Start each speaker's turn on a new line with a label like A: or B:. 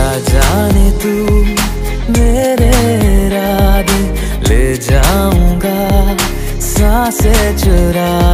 A: जाने तू मेरे इरादे, ले जाऊंगा सांसें चुरा